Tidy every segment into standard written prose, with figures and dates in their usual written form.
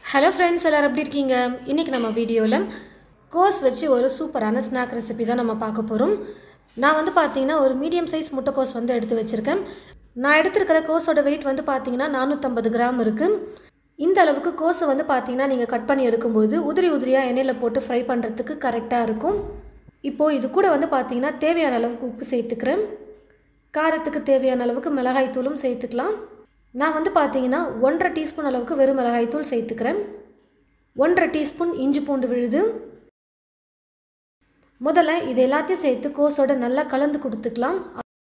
Hello friends, எல்லாரும் எப்படி இருக்கீங்க? இன்னைக்கு நம்ம வீடியோல கோஸ் வச்சு ஒரு சூப்பரான ஸ்நாக் ரெசிபி தான் நம்ம பார்க்க போறோம். நான் வந்து பாத்தீங்கன்னா ஒரு மீடியம் சைஸ் முட்டைக்கோஸ் வந்து எடுத்து வச்சிருக்கேன். நான் எடுத்துக்கிற கோஸோட weight வந்து பாத்தீங்கன்னா 450 கிராம் இருக்கு. இந்த அளவுக்கு கோஸை வந்து பாத்தீங்கன்னா நீங்க கட் பண்ணி எடுக்கும்போது உதிரி உதிரியா எண்ணெயில போட்டு ஃப்ரை பண்றதுக்கு கரெக்ட்டா இருக்கும். இப்போ இது கூட வந்து பாத்தீங்கன்னா தேவையான அளவுக்கு உப்பு சேர்த்துக்கிறேன். காரத்துக்கு தேவையான அளவுக்கு மிளகாய் தூளும் சேர்த்துக்கலாம். நான் வந்து பாத்தீங்கன்னா 1.5 டீஸ்பூன் அளவுக்கு வெறும் மிளகாய் தூள் சேர்த்துக்கிறேன். 1.5 டீஸ்பூன் இஞ்சி பூண்டு விழுது. முதல்ல இது எல்லாத்தையும் சேர்த்து கோஸோட நல்லா கலந்து கொடுத்துக்கலாம்.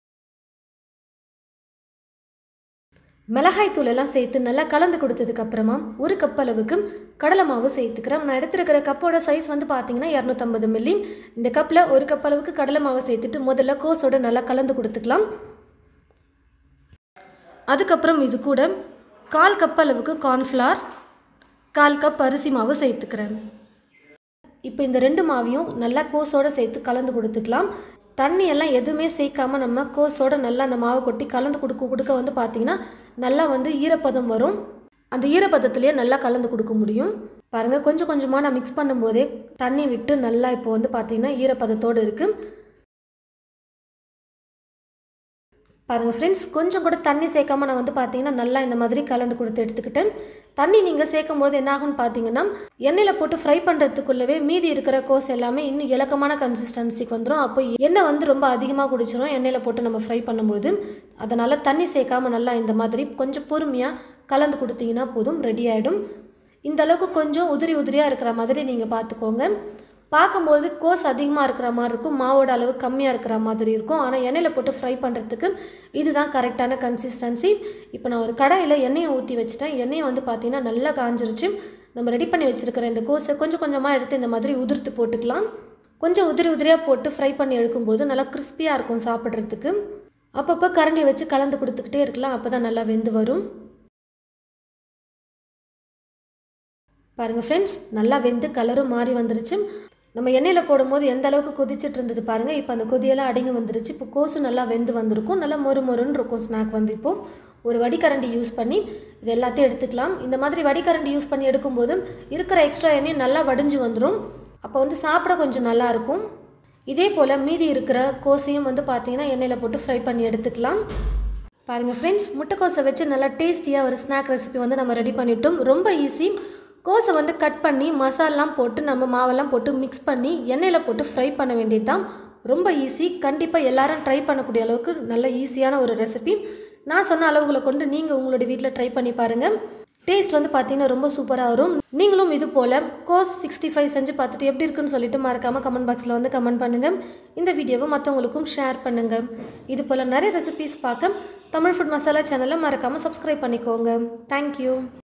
மிளகாய் தூள் எல்லாம் சேர்த்து நல்லா கலந்து கொடுத்ததுக்கு அப்புறமா 1 கப் அளவுக்கு கடலை மாவு சேர்த்துக்கிறேன். நான் எடுத்துக்கிற கப்போட சைஸ் வந்து பாத்தீங்கன்னா 250 மில்லி. இந்த கப்ல 1 கப் அளவுக்கு கடலை மாவு சேர்த்துட்டு முதல்ல கோஸோட நல்லா கலந்து கொடுத்துக்கலாம். அதுக்கப்புறம் இது கூட 1/4 கப் அளவுக்கு கார்ன்ஃப்ளவர், 1/4 கப் அரிசி மாவு சேர்த்துக்கிறேன். இப்போ இந்த ரெண்டு மாவையும் நல்லா கோஸோட சேர்த்து கலந்து கொடுத்துக்கலாம். தண்ணி எல்லாம் எதுவுமே சேர்க்காம நம்ம கோஸோட நல்லா அந்த மாவை கொட்டி கலந்து கொடுக்க வந்து பார்த்தீங்கன்னா நல்லா வந்து ஈரப்பதம் வரும். அந்த ஈரப்பதத்திலேயே நல்லா கலந்து கொடுக்க முடியும். பாருங்கள், கொஞ்சம் கொஞ்சமாக நான் மிக்ஸ் பண்ணும்போதே தண்ணி விட்டு நல்லா இப்போ வந்து பார்த்தீங்கன்னா ஈரப்பதத்தோடு இருக்குது. பாருங்கள் ஃப்ரெண்ட்ஸ், கொஞ்சம் கூட தண்ணி சேர்க்காம நான் வந்து பார்த்தீங்கன்னா நல்லா இந்த மாதிரி கலந்து கொடுத்து எடுத்துக்கிட்டேன். தண்ணி நீங்கள் சேர்க்கும் போது என்ன ஆகும்னு பார்த்தீங்கன்னா எண்ணெயில் போட்டு ஃப்ரை பண்ணுறதுக்குள்ளவே மீதி இருக்கிற கோஸ் எல்லாமே இன்னும் இலக்கமான கன்சிஸ்டன்சிக்கு வந்துடும். அப்போ எண்ணெய் வந்து ரொம்ப அதிகமாக குடிச்சிடும் எண்ணெயில் போட்டு நம்ம ஃப்ரை பண்ணும்போது. அதனால் தண்ணி சேர்க்காம நல்லா இந்த மாதிரி கொஞ்சம் பொறுமையாக கலந்து கொடுத்தீங்கன்னா போதும், ரெடி ஆகிடும். இந்த அளவுக்கு கொஞ்சம் உதிரி உதிரியாக இருக்கிற மாதிரி நீங்கள் பார்த்துக்கோங்க. பார்க்கும்போது கோஸ் அதிகமாக இருக்கிற மாதிரி இருக்கும், மாவோட அளவு கம்மியாக இருக்கிற மாதிரி இருக்கும். ஆனால் எண்ணெயில் போட்டு ஃப்ரை பண்ணுறதுக்கு இதுதான் கரெக்டான கன்சிஸ்டன்சி. இப்போ நான் ஒரு கடாயில் எண்ணெயை ஊற்றி வச்சுட்டேன். எண்ணெயை வந்து பார்த்தீங்கன்னா நல்லா காஞ்சிருச்சு. நம்ம ரெடி பண்ணி வச்சுருக்கிற இந்த கோஸை கொஞ்சம் கொஞ்சமாக எடுத்து இந்த மாதிரி உதிர்த்து போட்டுக்கலாம். கொஞ்சம் உதிரி உதிரியாக போட்டு ஃப்ரை பண்ணி எடுக்கும்போது நல்லா கிறிஸ்பியாக இருக்கும் சாப்பிட்றதுக்கு. அப்பப்போ கரண்டி வச்சு கலந்து கொடுத்துக்கிட்டே இருக்கலாம், அப்போ தான் நல்லா வெந்து வரும். பாருங்கள் ஃப்ரெண்ட்ஸ், நல்லா வெந்து கலரும் மாறி வந்துருச்சு. நம்ம எண்ணெயில் போடும்போது எந்த அளவுக்கு கொதிச்சுட்டு இருந்தது பாருங்கள். இப்போ அந்த கொதியெல்லாம் அடங்கி வந்துருச்சு. இப்போ கோஸு நல்லா வெந்து வந்திருக்கும். நல்லா மொறு மொறுன்னு இருக்கும் ஸ்நாக் வந்து. இப்போ ஒரு வடிகரண்டி யூஸ் பண்ணி இது எல்லாத்தையும் எடுத்துக்கலாம். இந்த மாதிரி வடிகரண்டி யூஸ் பண்ணி எடுக்கும்போது இருக்கிற எக்ஸ்ட்ரா எண்ணெய் நல்லா வடிஞ்சு வந்துடும். அப்போ வந்து சாப்பிட கொஞ்சம் நல்லாயிருக்கும். இதே போல் மீதி இருக்கிற கோஸையும் வந்து பார்த்தீங்கன்னா எண்ணெயில் போட்டு ஃப்ரை பண்ணி எடுத்துக்கலாம். பாருங்கள் ஃப்ரெண்ட்ஸ், முட்டைக்கோஸை வச்சு நல்லா டேஸ்டியாக ஒரு ஸ்நாக் ரெசிபி வந்து நம்ம ரெடி பண்ணிட்டோம். ரொம்ப ஈஸி. கோஸை வந்து கட் பண்ணி மசாலாம் போட்டு நம்ம மாவெல்லாம் போட்டு மிக்ஸ் பண்ணி எண்ணெயில் போட்டு ஃப்ரை பண்ண வேண்டியது தான். ரொம்ப ஈஸி. கண்டிப்பாக எல்லாரும் ட்ரை பண்ணக்கூடிய அளவுக்கு நல்ல ஈஸியான ஒரு ரெசிபி. நான் சொன்ன அளவுகளை கொண்டு நீங்கள் உங்களுடைய வீட்டில் ட்ரை பண்ணி பாருங்கள். டேஸ்ட் வந்து பார்த்தீங்கன்னா ரொம்ப சூப்பராக வரும். நீங்களும் இது போல் கோஸ் 65 செஞ்சு பார்த்துட்டு எப்படி இருக்குன்னு சொல்லிட்டு மறக்காமல் கமெண்ட் பாக்ஸில் வந்து கமெண்ட் பண்ணுங்கள். இந்த வீடியோவை மற்றவங்களுக்கும் ஷேர் பண்ணுங்கள். இது போல் நிறைய ரெசிபிஸ் பார்க்க தமிழ் ஃபுட் மசாலா சேனலை மறக்காமல் சப்ஸ்கிரைப் பண்ணிக்கோங்க. தேங்க்யூ.